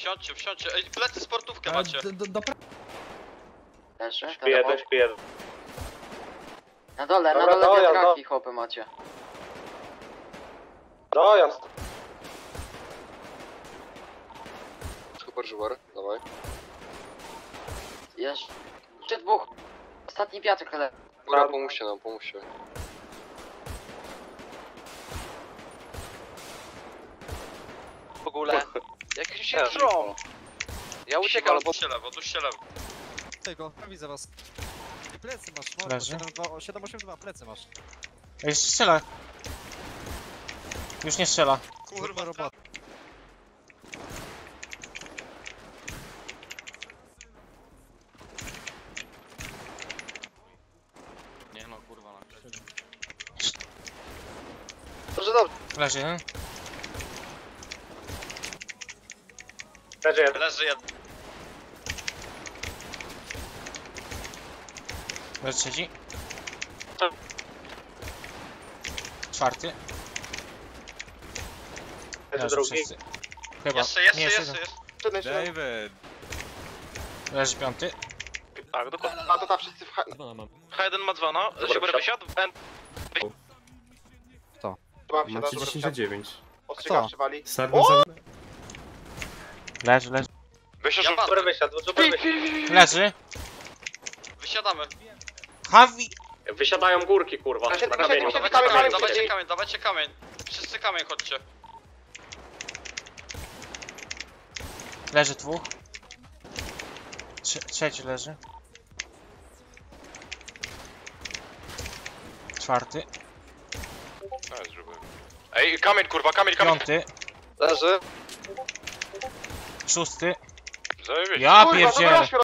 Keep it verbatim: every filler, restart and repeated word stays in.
wsiądźcie, wsiądźcie. Ej, plecy sportówkę macie. Do, do, do... Leży? Śpi jeden, śpi jeden. Na dole, na Dobra, dole dojazd, wiatraki chłopy macie. Dojazd. Super żuwar, dawaj. Jeszcze dwóch. Ostatni wiatrak, ale... Góra, pomóżcie nam, pomóżcie. W ogóle. Jakiś się trą. Ja uciekam, bo się lewo, tu się lewo. Tego, widzę was. I plecy masz, no, Leży. siedem osiem dwa, plecy masz. Ej, strzela. Już nie strzela. Kurwa robota. Nie no, kurwa. No. Dobrze, dobrze. Leży jeden. Leży jeden. Leży jeden. Leży trzeci. Czwarty. Leży Leży drugi. wszyscy. Chyba. Jeszcze, jeszcze, Nie, jeszcze, jeden. jeszcze. David. Leży piąty. Tak, dokładnie. A to tam wszyscy w H... H jeden ma dwa, no. Super wysiadł. N. Macie dziesięć na dziewięć. Ostrzegawczy wali. Sargon za... Leży, leży. Wysiadł. Super wysiadł, super wysiadł. Leży. Wysiadamy. Hawi. Wysiadają górki, kurwa. Wysiadł, Na kamieniu. wysiadł, Dawajcie kamień, kamień, kamień, dawajcie kamień. kamień, dawajcie kamień. Wszyscy kamień chodźcie. Leży dwóch. Trze trzeci leży. Czwarty. Ej, kamień kurwa, kamień, kamień. Piąty. Leży. Szósty. Zajebiście. Ja Kurwa, pierdzielę. zabrałeś mnie